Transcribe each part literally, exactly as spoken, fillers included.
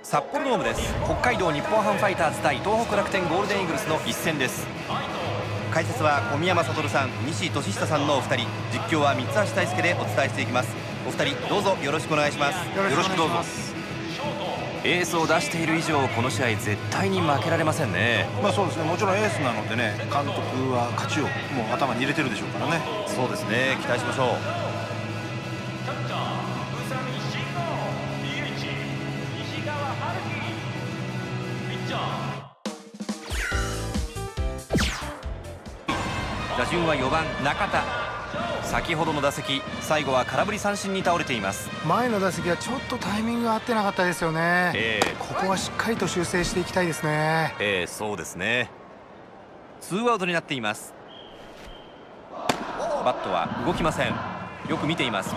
札幌ドームです。北海道日本ハムファイターズ対東北楽天ゴールデンイーグルスの一戦です。解説は小宮山悟さん、西俊久さんのお二人、実況は三橋大輔でお伝えしていきます。お二人どうぞよろしくお願いします。 よろしくどうぞ。 エースを出している以上、この試合絶対に負けられませんね。 まあそうですね、もちろんエースなのでね、監督は勝ちをもう頭に入れてるでしょうからね。 そうですね、期待しましょう。打順はよばん中田。先ほどの打席、最後は空振り三振に倒れています。 前の打席はちょっとタイミングが合ってなかったですよね、えー、ここはしっかりと修正していきたいですね。 えー、そうですね。ツーアウトになっています。バットは動きません。よく見ています。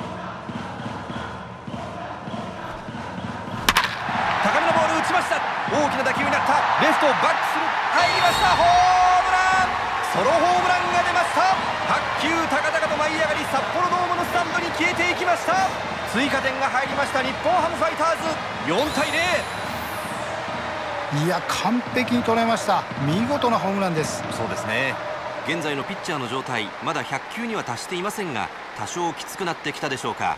高めのボール打ちました。大きな打球になった。レフトバックする。入りました。ホームラン。ソロホームランが出ました。白球高々と舞い上がり、札幌ドームのスタンドに消えていきました。追加点が入りました日本ハムファイターズ。よんたいゼロ。 いや、完璧に捉えました。見事なホームランです。 そうですね。現在のピッチャーの状態、まだひゃく球には達していませんが、多少きつくなってきたでしょうか。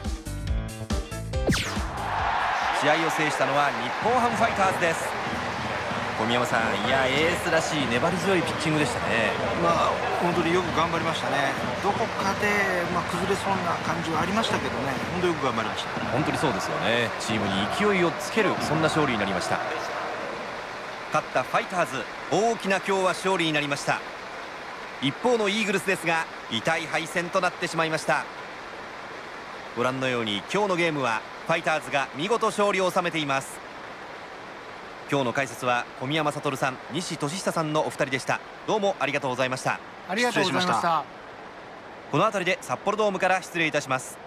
試合を制したのは日本ハムファイターズです。小宮山さん、いやエースらしい粘り強いピッチングでしたね。 まあ本当によく頑張りましたね。どこかで、まあ、崩れそうな感じはありましたけどね、本当よく頑張りました。 本当にそうですよね。チームに勢いをつける、そんな勝利になりました。勝ったファイターズ、大きな今日は勝利になりました。一方のイーグルスですが、痛い敗戦となってしまいました。ご覧のように今日のゲームはファイターズが見事勝利を収めています。今日の解説は小宮山悟さん、西俊久さんのお二人でした。どうもありがとうございました。 ありがとうございました。 この辺りで札幌ドームから失礼いたします。